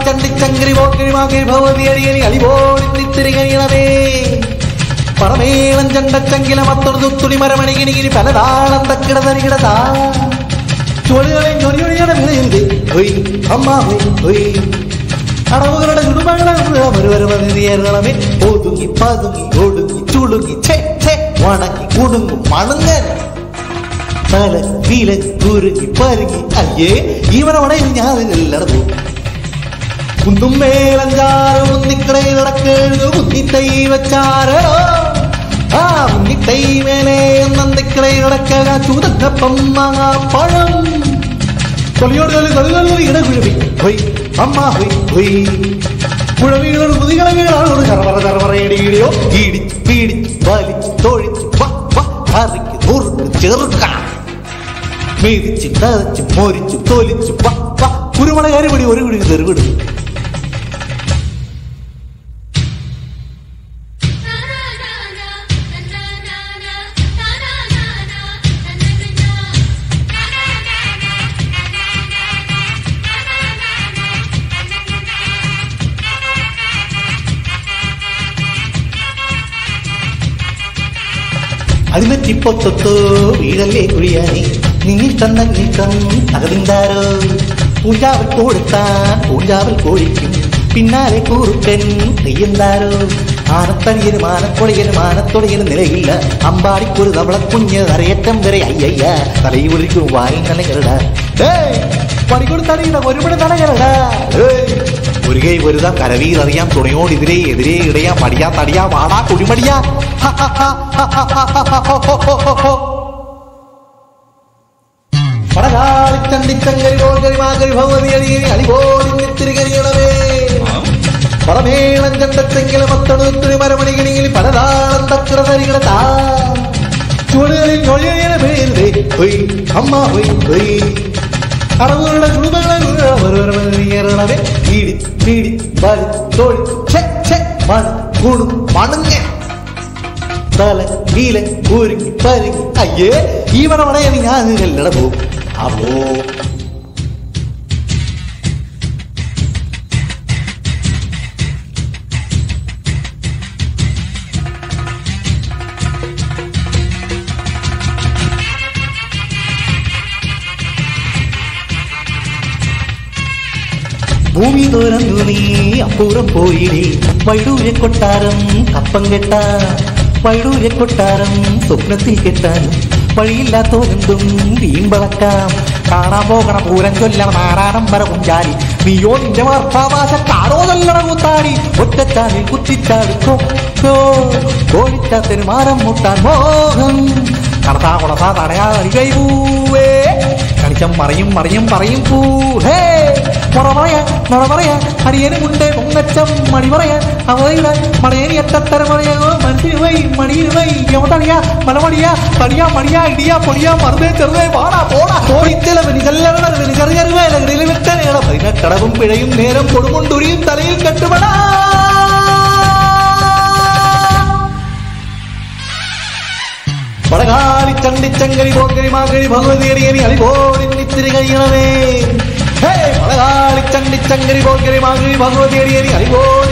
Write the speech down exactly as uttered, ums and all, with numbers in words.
ചണ്ടിച്ചങ്കരി പോക്കരി മാകരി ഭഗവതി അടിയനി അലിപോളിത്തിരി കഴിയണമേ പറമേളം ചണ്ടച്ചങ്കില മത്തൊടുത്തുടി മരമണികിണികിരി പലതാളം തക്കിട തരികിടതാ ചൊളികളെ ചൊലിയൊഴിയുടെ വിലയുണ്ട് ഹൊയ് അമ്മ ഹൊയ് ഹൊയ് അടവുകളുടെ കുടുംബങ്ങളെ ഒതുങ്ങി പതുങ്ങി ഒടുങ്ങി ചുളുങ്ങി വണങ്ങി കുടുങ്ങും മണങ്ങൻ തല വില കുരുങ്ങി പരുങ്ങി അയ്യേ ഈവനവിടെ ഞാൻ എല്ലായിടത്തു കുന്നും മേലഞ്ചാറ് മുന്നിക്കടയിൽ നടക്കേഴു മുന്നിത്തൈ വച്ചാരോ ആ മുന്നിത്തൈ മേലെ നന്ദിക്കടയിൽ നടക്കുക ചൂതക്കപ്പം മാങ്ങാപ്പഴം കൊലിയോട് കൊലി ഇടകുഴവി ഹൊയ് അമ്മ ഹൊയ് ഹൊയ് കുഴവികളോട് മുതികളവികളോട് കറവറ കറവറയടിയോ ഇടിച്ച് പീടിച്ച് വലിച്ച് തൊഴിച്ച് കറിക്ക് നുറുക്ക് ചെറുക്ക മെതിച്ച് തതച്ച് മൊരിച്ച് തൊലിച്ച് കുരുമണ കരിപിടി ഒരു പിടി തെരുവിടും അടിമറ്റിപ്പൊത്തൊത്തോ വീടല്ലേ കുഴിയാനി നിന്നിട്ടന്ന നീക്കം തകതിന്താരോ പൂഞ്ചാവൽ കൊടുത്താൻ പൂഞ്ചാവൽ കോഴിക്കും പിന്നാലെ കൂറുക്കൻ നെയ്യന്താരോ ആനത്തടിയനും ആനക്കൊടിയനും ആനത്തൊടിയനും നിലയില്ല അമ്പാടിക്കൊരു തവള കുഞ്ഞ് അരയറ്റം വരെ അയ്യയ്യ തലയൂരിക്കും വായിൽ നനകരടാ പണികൊടുത്തടിയുടെ ഒരുപാട് നനകരടാ ഒരു കൈ വരുതാം കരവീരറിയാം തുണയോടെതിരെ എതിരെ ഇടയാം മടിയാ തടിയാ വാടാ കുടിമടിയാ പടകാളി ചണ്ടിച്ചങ്കരി പോകരി മാകരി ഭഗവതി അടിയനി അലിപോളിത്തിരി കരിയണമേ പടമേളം ചണ്ടത്തെങ്കിലും മത്തണുത്തുണി മരമണികിണിയിൽ പലതാളം തക്കിട തരികിടതാ ചുവടുകളിൽ ചൊഴിയണ പേരുതേ ഹൊയ് അമ്മ ഹൊയ് ഹൊയ് അടവുകളുടെ കുടുംബങ്ങളെ പീടിച്ച് പീടിച്ച് വലിച്ച് തൊഴിച്ച് കൂടും മണങ്ങ തല വീല ഒരുങ്ങി പരുങ്ങി അയ്യേ ഈവനമണ ഞാൻ എല്ലട പോകും അപ്പോ ഭൂമി തുറന്നു നീ അപ്പുറം പോയിടേ വൈഡൂര്യ കൊട്ടാരം കപ്പം കെട്ടാ വൈഡൂര്യ കൊട്ടാരം സ്വപ്നത്തിൽ കെട്ടാനും വഴിയില്ലാത്തോരെന്തും വീമ്പളക്കാം കാണാൻ പോകണ പൂരം ചൊല്ലണ നാരായണം വര കുഞ്ചാലി നീയോ നിന്റെ വാർത്താവാശ കാടോ നല്ലണ കൂത്താടി ഒറ്റച്ചാലിൽ കുത്തിച്ചാടുക്കോ കോഴിച്ചാത്തിന് മാരം മുട്ടാൻ മോഹം കടത്താ കുടത്താ തടയാളി കൈപൂവേ കണിച്ചം മറിയും മറിയും പറയും പൂ ഹേ മുറ പറയാൻ നുണ പറയാൻ അടിയനുമുണ്ട് പൊങ്ങച്ചം മണി പറയാൻ അവതയിടാൻ മടയനി എത്തത്തര മണിയോ മനസ്സിന് വൈ മണിയിൽ വൈ യമതണിയാ മലമണിയാ പണിയാ മണിയാ ഇടിയാ പൊടിയാ മറുപേ ചെറുതേ വാടാ പോടാ കോഴിച്ചെലവന് കല്ലവണവന് കറിയറിവേലകളിൽ വിട്ടനേള പതിനെട്ടടവും പിഴയും നേരം കൊടുമുണ്ടുരിയും തലയിൽ കെട്ടുപടാ പടകാളി ചണ്ടിച്ചങ്കരി പോക്കരി മാകരി ഭഗവതി അടിയനി അലിപോളിത്തിരി കഴിയണമേ പടകാളി ചണ്ടിച്ചങ്കരി പോക്കരി മാകരി ഭഗവതി അടിയനി അലിപോ